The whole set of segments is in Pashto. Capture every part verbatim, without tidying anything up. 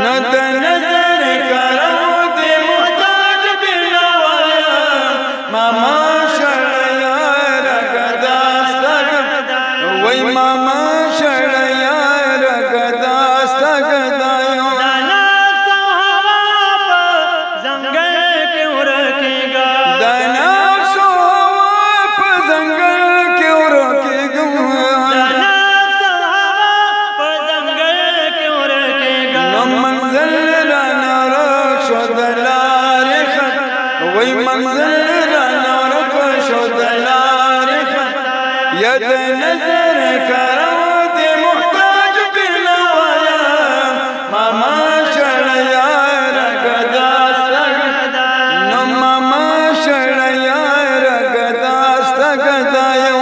ند نظر کرو دی محتاج بنوایا ماما شڑیا رگداستگ وی ماما شڑیا رگداستگ دایو وی منزل رانا رکھ شد لارخ ید نظر کرو دی محتاج بنوایا ماما شڑیا رگداستگ نو ماما شڑیا رگداستگ دایو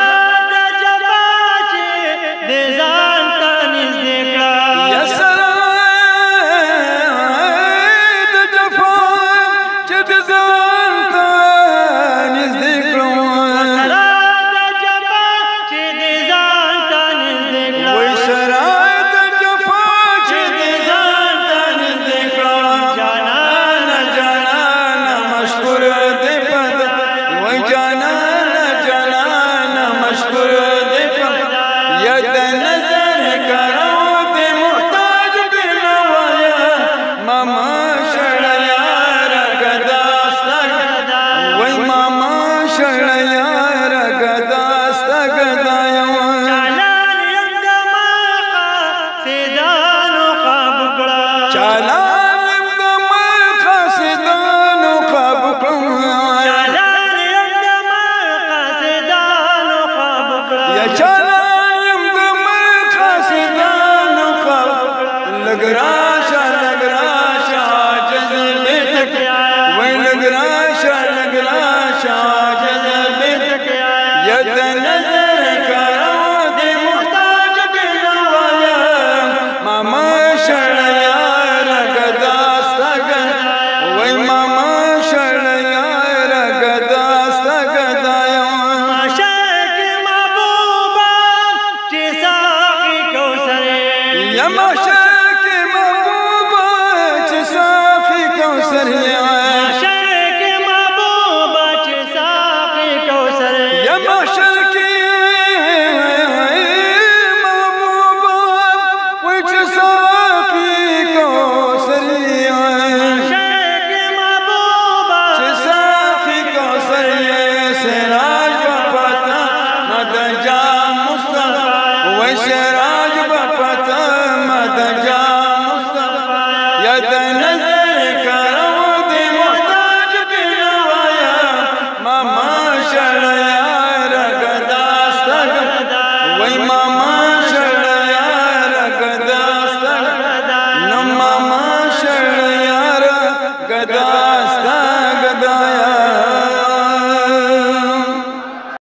لگراشا لگراشا جذب تک وی لگراشا لگراشا جذب تک ید نظر کرو دی محتاج بنوایا ماما شڑیا رگداستگ وی ماما شڑیا رگداستگ دایو عاشق محبوبہ چی ساقی کوثر یا معشق عاشق محبوبہ چی ساقی کوثر یا معشر کی محبوبہ وچ ساقی کوثر عاشق محبوبہ چی ساقی کوثر سراج بپتا مدجا مصطفیٰ وی سراج بپتا مدجا مصطفیٰ ید نظر وی ماما شڑیا رگداستگ نو ماما شڑیا رگداستگ